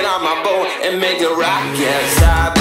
on my boat and make it rock, yes, I